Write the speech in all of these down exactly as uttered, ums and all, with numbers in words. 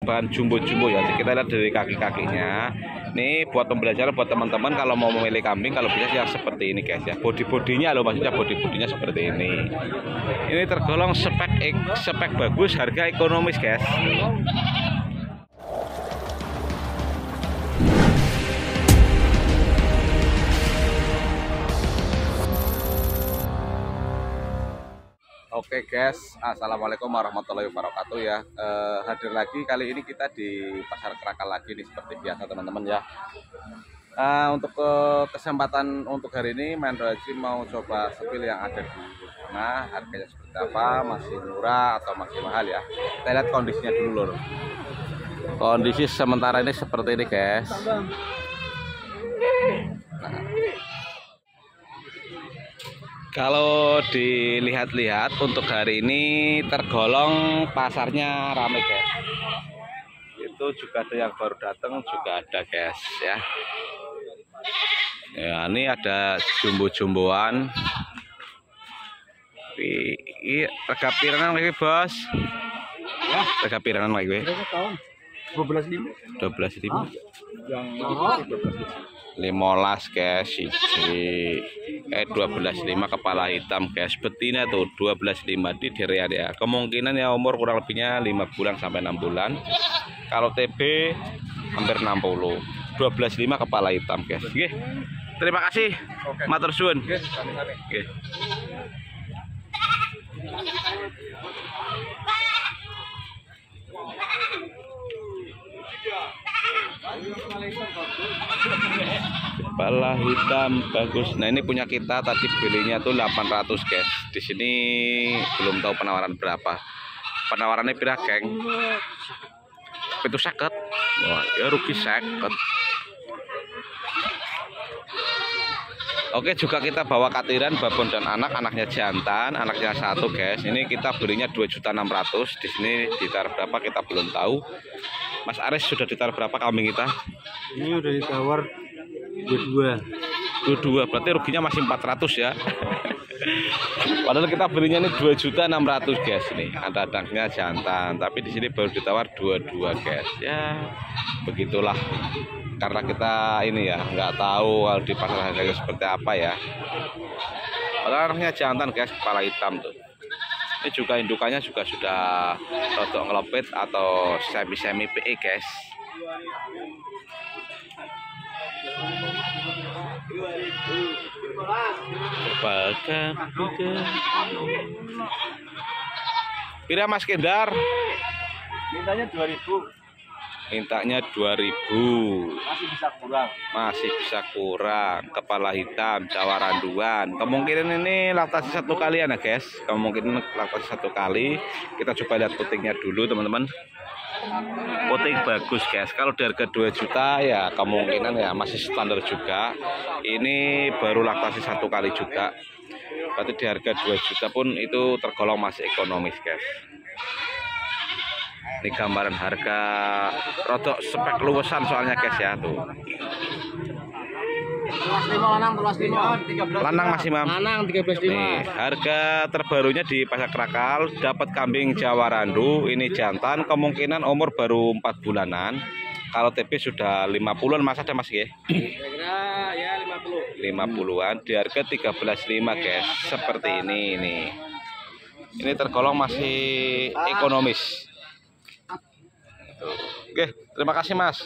bahan jumbo-jumbo ya. Kita lihat dari kaki-kakinya. Ini buat pembelajaran buat teman-teman kalau mau memilih kambing, kalau bisa yang seperti ini guys ya. Body-bodinya loh, maksudnya body-bodinya seperti ini. Ini tergolong spek spek bagus, harga ekonomis guys. Oke guys, assalamualaikum warahmatullahi wabarakatuh ya. Eh, hadir lagi kali ini kita di pasar Kerakal lagi nih seperti biasa teman-teman ya. Eh, untuk ke kesempatan untuk hari ini Mandro Haji mau coba sepil yang ada di sana, harganya seperti apa, masih murah atau masih mahal ya. Kita lihat kondisinya dulu loh. Kondisi sementara ini seperti ini guys. Nah, kalau dilihat-lihat untuk hari ini tergolong pasarnya ramai guys. Itu juga ada yang baru datang juga ada guys ya. Ya ini ada jumbo-jumboan. Ini harga pirangan lagi bos. Ya, harga pirangan lagi gue. dua belas ribu. dua belas ribu. Yang lima belas guys, isi eh dua belas lima kepala hitam guys, betina tuh dua belas lima di Dirian ya. Kemungkinan ya umur kurang lebihnya lima bulan sampai enam bulan. Kalau T B hampir enam puluh. dua belas lima kepala hitam guys. Oke. Terima kasih. Matur suwun. Oke. Kepala hitam bagus. Nah ini punya kita tadi belinya tuh delapan ratus guys. Di sini belum tahu penawaran berapa. Penawarannya pira geng? Itu seket. Wah ya rugi seket. Oke, juga kita bawa katiran babon dan anak, anaknya jantan, anaknya satu guys. Ini kita belinya dua juta enam ratus. Di sini ditaruh berapa kita belum tahu. Mas Aris sudah ditaruh berapa kambing kita? Ini udah ditawar dua dua. dua dua berarti ruginya masih empat ratus ya. Padahal kita belinya ini dua juta enam ratus guys nih. Ada anaknya jantan, tapi di sini baru ditawar dua dua guys. Ya, begitulah. Karena kita ini ya nggak tahu kalau di pasar harganya seperti apa ya. Padahal anaknya jantan guys, kepala hitam tuh. Ini juga indukannya juga sudah rodok ngelepit atau semi-semi P E guys. Berbagai pira Mas Kendar? Mintanya dua ribu. Mintanya dua ribu. Masih bisa kurang. Masih bisa kurang. Kepala hitam, cawaranduan. Kemungkinan ini laktasi satu kali ya guys. Kemungkinan laktasi satu kali. Kita coba lihat putingnya dulu teman-teman. Puting bagus guys. Kalau di harga dua juta ya kemungkinan ya masih standar juga. Ini baru laktasi satu kali juga. Berarti di harga dua juta pun itu tergolong masih ekonomis guys. Ini gambaran harga rodok spek luwesan soalnya guys ya tuh. Lanang masih mam. Lanang tiga belas lima. Nih, harga terbarunya di Pasar Kerakal dapat kambing Jawa Randu, ini jantan, kemungkinan umur baru empat bulanan. Kalau T B sudah lima puluhan masa ada Mas ya? Kira-kira ya lima puluh. lima puluhan di harga tiga belas lima guys. Seperti ini nih. Ini tergolong masih ekonomis. Oke, terima kasih Mas.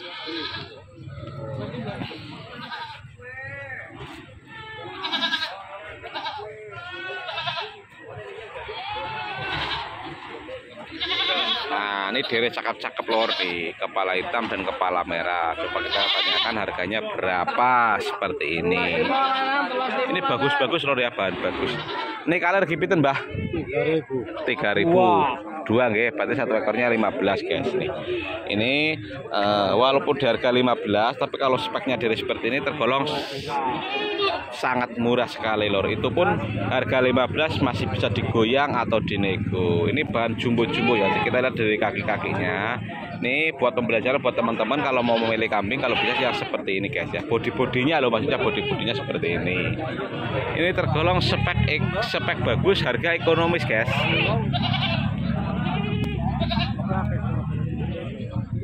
Nah, ini deret cakep-cakep lor di kepala hitam dan kepala merah. Coba kita tanyakan harganya berapa seperti ini. Ini bagus-bagus lor ya, bahan bagus. Ini kalian gipitin Mbah? tiga ribu. tiga ribu. Dua nggih, berarti satu ekornya lima belas guys nih. Ini uh, walaupun di harga lima belas, tapi kalau speknya dari seperti ini tergolong sangat murah sekali lor. Itu pun harga lima belas masih bisa digoyang atau dinego. Ini bahan jumbo-jumbo ya. Kita lihat dari kaki-kakinya. Ini buat pembelajaran buat teman-teman kalau mau memilih kambing, kalau bisa yang seperti ini guys ya. Body-bodinya loh, maksudnya body-bodinya seperti ini. Ini tergolong spek spek bagus, harga ekonomis guys.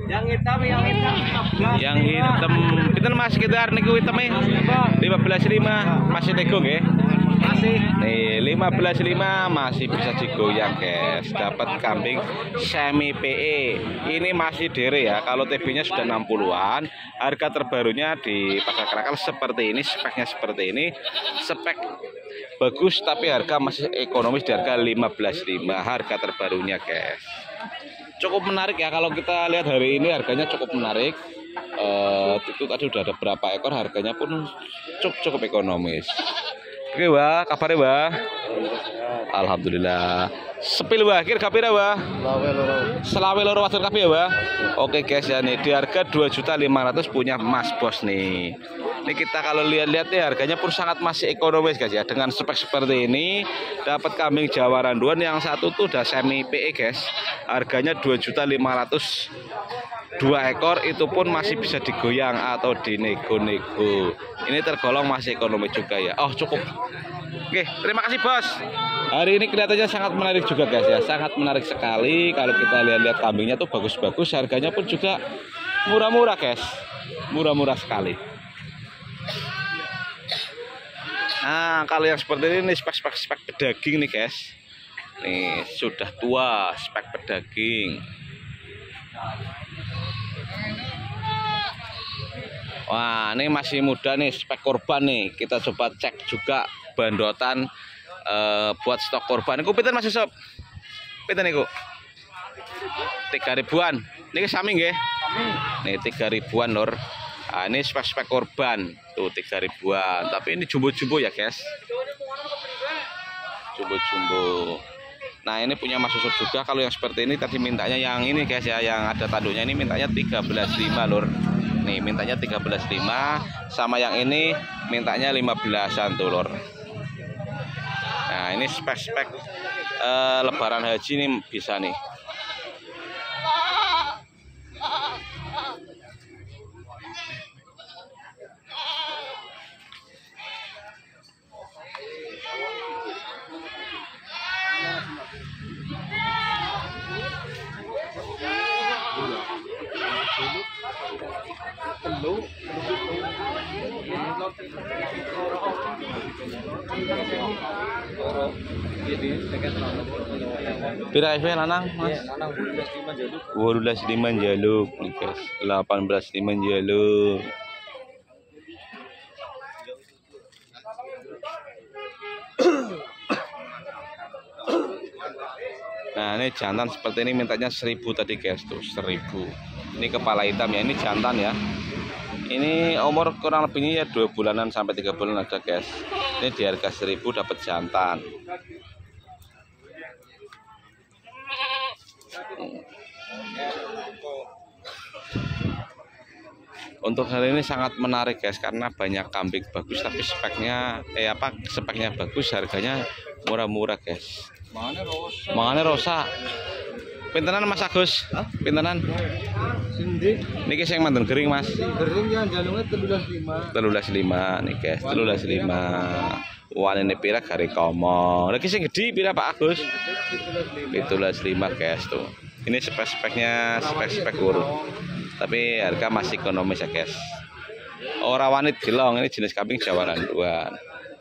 Yang hitam, yang hitam lima belas. Yang hitam, pinten Mas sekitar niku hiteme? lima belas lima masih nego nggih. Masih. Nih lima belas lima masih bisa digoyang guys. Dapat kambing semi P E. Ini masih dere ya. Kalau T B-nya sudah enam puluhan. Harga terbarunya di Pasar Kerakal seperti ini, speknya seperti ini. Spek bagus tapi harga masih ekonomis di harga lima belas lima harga terbarunya guys. Cukup menarik ya kalau kita lihat hari ini harganya cukup menarik. Uh, itu tadi udah ada berapa ekor harganya pun cukup cukup ekonomis. Oke wah, kabarnya wah. Alhamdulillah. Sepil wah, kira kapira wah. Selawe loro wadon kabeh ya wah. Oke guys ya nih di harga dua juta lima ratus punya Mas Bos nih. Ini kita kalau lihat-lihat nih harganya pun sangat masih ekonomis guys ya. Dengan spek seperti ini dapat kambing Jawa Randuan yang satu tuh udah semi P E guys. Harganya dua juta lima ratus. Dua ekor itu pun masih bisa digoyang atau dinego-nego. Ini tergolong masih ekonomi juga ya. Oh cukup. Oke terima kasih bos. Hari ini kelihatannya sangat menarik juga guys ya. Sangat menarik sekali. Kalau kita lihat-lihat kambingnya tuh bagus-bagus. Harganya pun juga murah-murah guys. Murah-murah sekali. Nah kalau yang seperti ini spek-spek spek pedaging nih guys. Nih sudah tua spek pedaging. Wah ini masih muda nih spek korban nih. Kita coba cek juga bandotan uh, buat stok korban. Iku pinten Mas Sob? Pinten niku? tiga ribuan. Niki sami nggih? Nih tiga ribuan lur. Nah, ini spek-spek korban tuh tiga ribuan. Tapi ini jumbo-jumbo ya guys. Jumbo-jumbo. Nah ini punya Mas Yusuf juga. Kalau yang seperti ini tadi mintanya yang ini guys ya, yang ada tanduknya ini mintanya tiga belas lima lur. Nih mintanya tiga belas lima. Sama yang ini mintanya lima belasan tuh lur. Nah ini spek-spek uh, lebaran haji ini bisa nih. Pira F lanang Mas? Lanang dua belas lima jaluk. dua belas lima jaluk nih guys. delapan belas lima jaluk. Nah ini jantan seperti ini mintanya seribu tadi guys tuh seribu. Ini kepala hitam ya, ini jantan ya. Ini umur kurang lebihnya ya dua bulanan sampai tiga bulan ada guys. Ini di harga seribu dapat jantan. Untuk hari ini sangat menarik guys karena banyak kambing bagus tapi speknya eh apa speknya bagus harganya murah-murah guys. Mangane rosa. Pintenan Mas Agus? Pintenan? Sindi. Niki sing manten gering Mas. Gering yang jalungnya tiga belas lima. tiga belas lima nih guys, tiga belas lima. Wanene pira gare komo. Lagi sing gede pira Pak Agus? tiga belas lima guys tuh. Ini spek-speknya spek-spek urut. Tapi harga masih ekonomis ya guys. Ora wanit gelong, ini jenis kambing Jawa Randuan.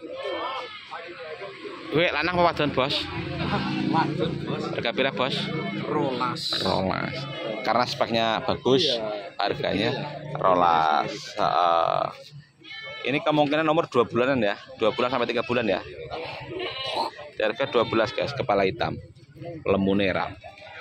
Wek lanang apa wadon, Bos? Wadon, Bos. Harga pira, Bos? Rolas. Rolas. Karena speknya bagus, harganya rolas. Uh, ini kemungkinan nomor dua bulanan ya, dua bulan sampai tiga bulan ya. Di harga dua belas guys, kepala hitam. Lembu merah.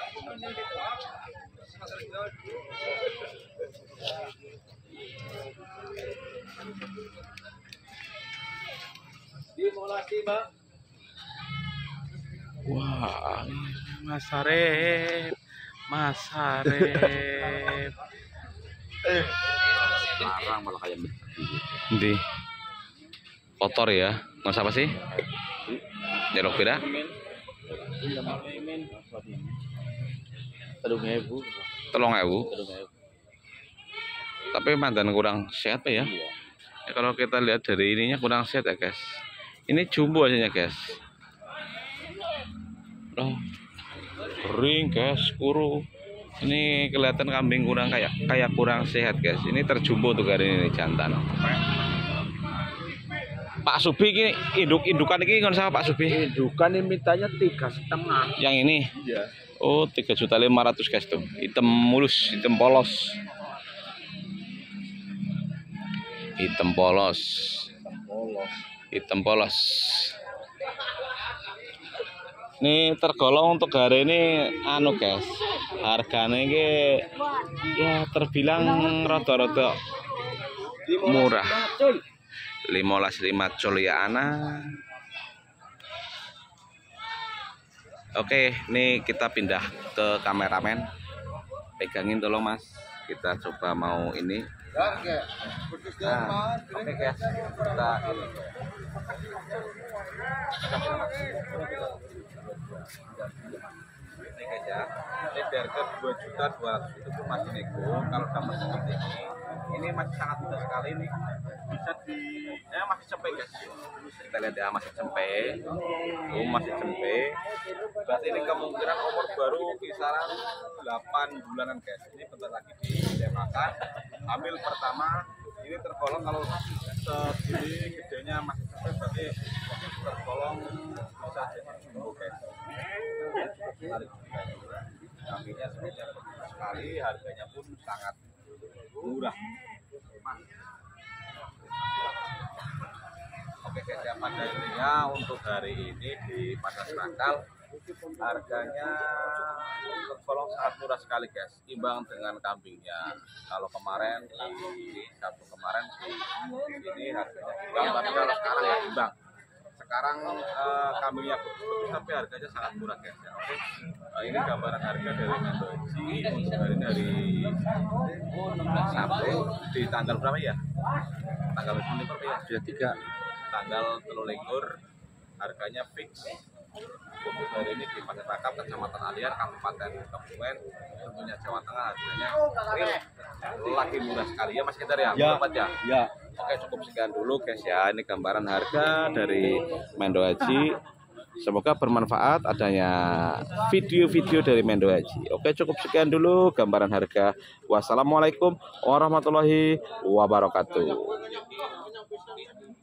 Wah, Mas Arif, Mas Arif. Larang malah kayak Di kotor ya. Mas apa sih? Jaluk pira? Telung ewu. Telung ewu. Tapi mandan kurang sehat ya. Ya, kalau kita lihat dari ininya kurang sehat ya guys. Ini jumbo aja guys. Oh, kering guys, kuru. Ini kelihatan kambing kurang kayak kayak kurang sehat guys. Ini terjumbo tuh hari ini jantan. Pak Subi ini induk indukan ini ngon sama Pak Subi. Indukan ini mintanya tiga setengah. Yang ini. Iya. Oh tiga juta lima ratus guys tuh. Hitam mulus, hitam polos. Hitam polos. Polos. Hitam polos. Ini tergolong untuk hari ini anu guys. Harganya ini ya terbilang rada-rada murah. lima belas lima col ya ana. Oke, ini kita pindah ke kameramen. Pegangin tolong Mas. Kita coba mau ini. Nah, oke guys, kita ini. Ini guys ya, ini harga dua juta dua ratus itu pun masih nego. Kalau dapat seperti ini, ini masih sangat mudah sekali nih. Bisa di, ya masih cempe guys. Kita lihat ya masih cempe, oh masih cempe. Berarti ini kemungkinan umur baru kisaran delapan bulanan guys. Ini bentar lagi dimakan. Hamil pertama, ini tergolong kalau segini gedenya masih cempe berarti tergolong bisa jadi jumbo guys. Kambingnya sebenarnya bagus sekali, harganya pun sangat murah. Oke guys ya, pada intinya untuk hari ini di Pasar Sangkal harganya tergolong sangat murah sekali guys, imbang dengan kambingnya. Kalau kemarin di satu kemarin di sini harganya imbang, tapi kalau sekarang ya imbang. Sekarang uh, kambingnya bagus tapi harganya sangat murah guys ya. Oke, uh, ini gambaran harga dari Mendoji untuk hari ini dari Sabtu di tanggal berapa ya? Tanggal berapa ya? Sudah tiga. Tanggal telulikur harganya fix. Untuk hari ini di Pasar Sangkal, Kecamatan Aliar, Kabupaten Kebumen, tentunya Jawa Tengah harganya real lagi murah sekali ya Mas Kendar ya. Ya. ya. Ya. Oke, cukup sekian dulu guys ya. Ini gambaran harga dari Mendo Haji. Semoga bermanfaat adanya video-video dari Mendo Haji. Oke, cukup sekian dulu gambaran harga. Wassalamualaikum warahmatullahi wabarakatuh.